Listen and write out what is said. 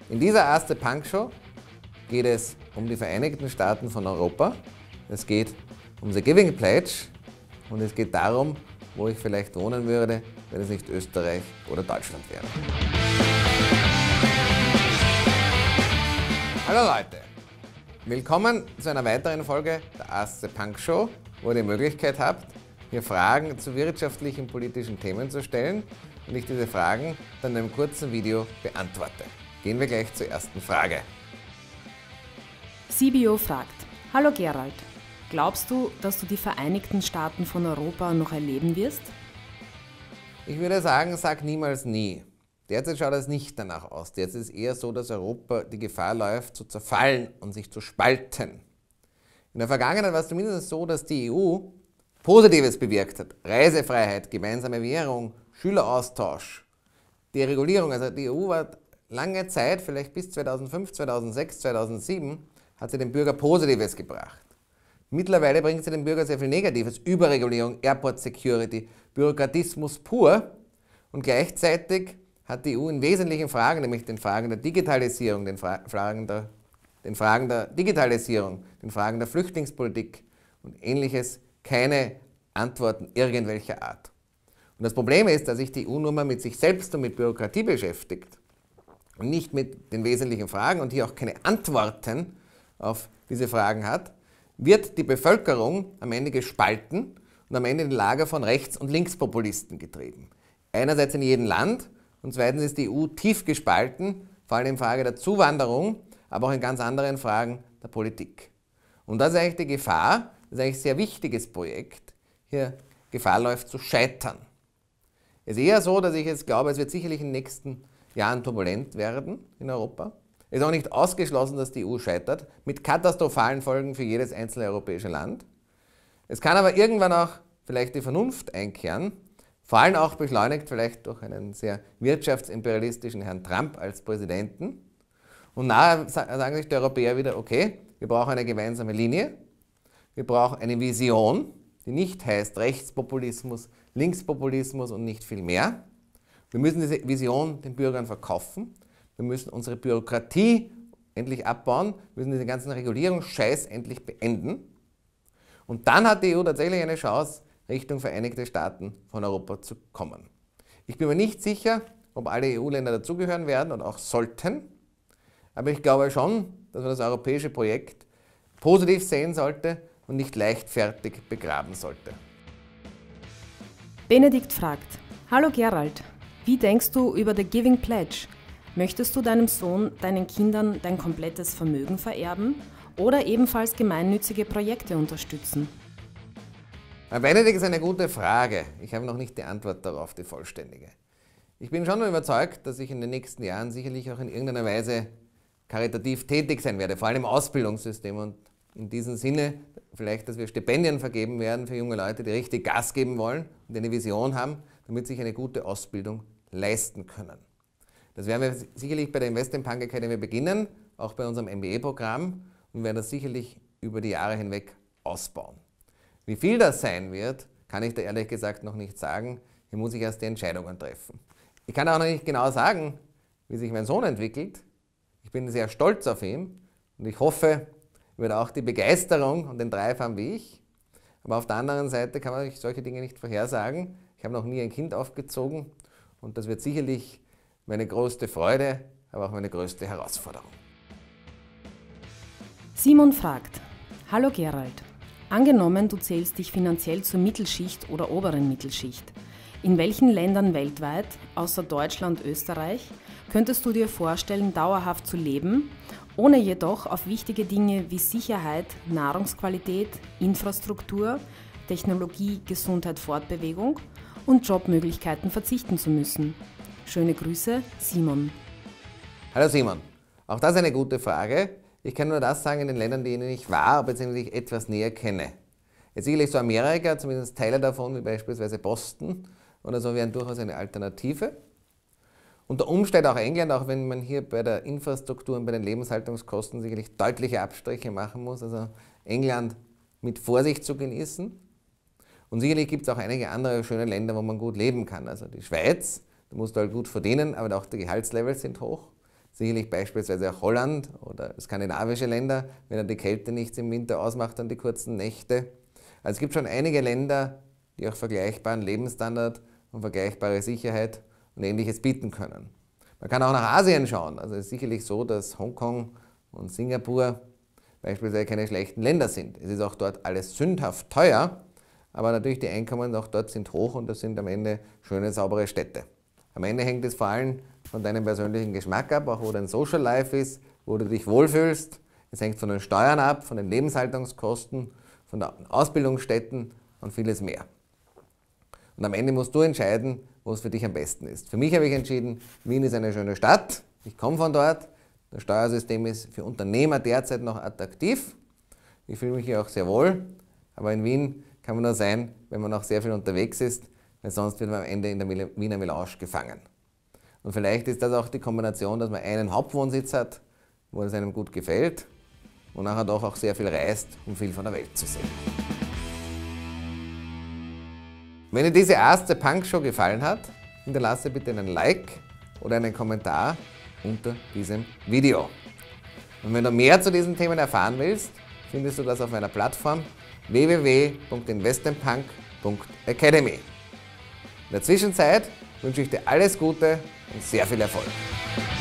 In dieser Ask the Punk Show geht es um die Vereinigten Staaten von Europa, es geht um The Giving Pledge und es geht darum, wo ich vielleicht wohnen würde, wenn es nicht Österreich oder Deutschland wäre. Hallo Leute, willkommen zu einer weiteren Folge der Ask the Punk Show, wo ihr die Möglichkeit habt, mir Fragen zu wirtschaftlichen, politischen Themen zu stellen und ich diese Fragen dann in einem kurzen Video beantworte. Gehen wir gleich zur ersten Frage. CBO fragt: Hallo Gerald, glaubst du, dass du die Vereinigten Staaten von Europa noch erleben wirst? Ich würde sagen, sag niemals nie. Derzeit schaut es nicht danach aus. Derzeit ist es eher so, dass Europa die Gefahr läuft, zu zerfallen und sich zu spalten. In der Vergangenheit war es zumindest so, dass die EU Positives bewirkt hat. Reisefreiheit, gemeinsame Währung, Schüleraustausch, Deregulierung. Also die EU war lange Zeit, vielleicht bis 2005, 2006, 2007, hat sie dem Bürger Positives gebracht. Mittlerweile bringt sie dem Bürger sehr viel Negatives. Überregulierung, Airport Security, Bürokratismus pur. Und gleichzeitig hat die EU in wesentlichen Fragen, nämlich den Fragen der Digitalisierung, den Fragen der Flüchtlingspolitik und Ähnliches, keine Antworten irgendwelcher Art. Und das Problem ist, dass sich die EU nur mal mit sich selbst und mit Bürokratie beschäftigt und nicht mit den wesentlichen Fragen und hier auch keine Antworten auf diese Fragen hat, wird die Bevölkerung am Ende gespalten und am Ende in die Lager von Rechts- und Linkspopulisten getrieben. Einerseits in jedem Land und zweitens ist die EU tief gespalten, vor allem in Frage der Zuwanderung, aber auch in ganz anderen Fragen der Politik. Und das ist eigentlich die Gefahr, das ist eigentlich ein sehr wichtiges Projekt, hier Gefahr läuft zu scheitern. Es ist eher so, dass ich jetzt glaube, es wird sicherlich in den nächsten Jahren turbulent werden in Europa. Es ist auch nicht ausgeschlossen, dass die EU scheitert, mit katastrophalen Folgen für jedes einzelne europäische Land. Es kann aber irgendwann auch vielleicht die Vernunft einkehren, vor allem auch beschleunigt vielleicht durch einen sehr wirtschaftsimperialistischen Herrn Trump als Präsidenten. Und nachher sagen sich die Europäer wieder, okay, wir brauchen eine gemeinsame Linie, wir brauchen eine Vision, die nicht heißt Rechtspopulismus, Linkspopulismus und nicht viel mehr. Wir müssen diese Vision den Bürgern verkaufen. Wir müssen unsere Bürokratie endlich abbauen. Wir müssen diesen ganzen Regulierungsscheiß endlich beenden. Und dann hat die EU tatsächlich eine Chance, Richtung Vereinigte Staaten von Europa zu kommen. Ich bin mir nicht sicher, ob alle EU-Länder dazugehören werden und auch sollten. Aber ich glaube schon, dass man das europäische Projekt positiv sehen sollte und nicht leichtfertig begraben sollte. Benedikt fragt: Hallo Gerald, wie denkst du über The Giving Pledge? Möchtest du deinem Sohn, deinen Kindern dein komplettes Vermögen vererben oder ebenfalls gemeinnützige Projekte unterstützen? Herr Benedikt, ist eine gute Frage. Ich habe noch nicht die Antwort darauf, die vollständige. Ich bin schon überzeugt, dass ich in den nächsten Jahren sicherlich auch in irgendeiner Weise karitativ tätig sein werde, vor allem im Ausbildungssystem und in diesem Sinne vielleicht, dass wir Stipendien vergeben werden für junge Leute, die richtig Gas geben wollen und eine Vision haben, damit sie sich eine gute Ausbildung leisten können. Das werden wir sicherlich bei der Invest in Punk Academy beginnen, auch bei unserem MBA-Programm und werden das sicherlich über die Jahre hinweg ausbauen. Wie viel das sein wird, kann ich da ehrlich gesagt noch nicht sagen. Hier muss ich erst die Entscheidungen treffen. Ich kann auch noch nicht genau sagen, wie sich mein Sohn entwickelt. Ich bin sehr stolz auf ihn und ich hoffe, er wird auch die Begeisterung und den Drive haben wie ich. Aber auf der anderen Seite kann man solche Dinge nicht vorhersagen. Ich habe noch nie ein Kind aufgezogen und das wird sicherlich meine größte Freude, aber auch meine größte Herausforderung. Simon fragt: Hallo Gerald, angenommen du zählst dich finanziell zur Mittelschicht oder oberen Mittelschicht. In welchen Ländern weltweit, außer Deutschland, Österreich, könntest du dir vorstellen, dauerhaft zu leben, ohne jedoch auf wichtige Dinge wie Sicherheit, Nahrungsqualität, Infrastruktur, Technologie, Gesundheit, Fortbewegung und Jobmöglichkeiten verzichten zu müssen? Schöne Grüße, Simon. Hallo Simon, auch das ist eine gute Frage. Ich kann nur das sagen in den Ländern, in denen ich war, beziehungsweise etwas näher kenne. Jetzt sicherlich so Amerika, zumindest Teile davon, wie beispielsweise Boston oder so, wären durchaus eine Alternative. Unter Umständen auch England, auch wenn man hier bei der Infrastruktur und bei den Lebenshaltungskosten sicherlich deutliche Abstriche machen muss. Also England mit Vorsicht zu genießen. Und sicherlich gibt es auch einige andere schöne Länder, wo man gut leben kann. Also die Schweiz, da musst du halt gut verdienen, aber auch die Gehaltslevels sind hoch. Sicherlich beispielsweise auch Holland oder skandinavische Länder, wenn dann die Kälte nichts im Winter ausmacht, dann die kurzen Nächte. Also es gibt schon einige Länder, die auch vergleichbaren Lebensstandard und vergleichbare Sicherheit und Ähnliches bieten können. Man kann auch nach Asien schauen. Also es ist sicherlich so, dass Hongkong und Singapur beispielsweise keine schlechten Länder sind. Es ist auch dort alles sündhaft teuer, aber natürlich die Einkommen auch dort sind hoch und das sind am Ende schöne, saubere Städte. Am Ende hängt es vor allem von deinem persönlichen Geschmack ab, auch wo dein Social Life ist, wo du dich wohlfühlst. Es hängt von den Steuern ab, von den Lebenshaltungskosten, von den Ausbildungsstätten und vieles mehr. Und am Ende musst du entscheiden, wo es für dich am besten ist. Für mich habe ich entschieden, Wien ist eine schöne Stadt. Ich komme von dort. Das Steuersystem ist für Unternehmer derzeit noch attraktiv. Ich fühle mich hier auch sehr wohl. Aber in Wien kann man nur sein, wenn man auch sehr viel unterwegs ist, weil sonst wird man am Ende in der Wiener Melange gefangen. Und vielleicht ist das auch die Kombination, dass man einen Hauptwohnsitz hat, wo es einem gut gefällt und nachher doch auch sehr viel reist, um viel von der Welt zu sehen. Wenn dir diese erste Punk-Show gefallen hat, hinterlasse bitte einen Like oder einen Kommentar unter diesem Video. Und wenn du mehr zu diesen Themen erfahren willst, findest du das auf meiner Plattform www.investmentpunk.academy. In der Zwischenzeit wünsche ich dir alles Gute und sehr viel Erfolg.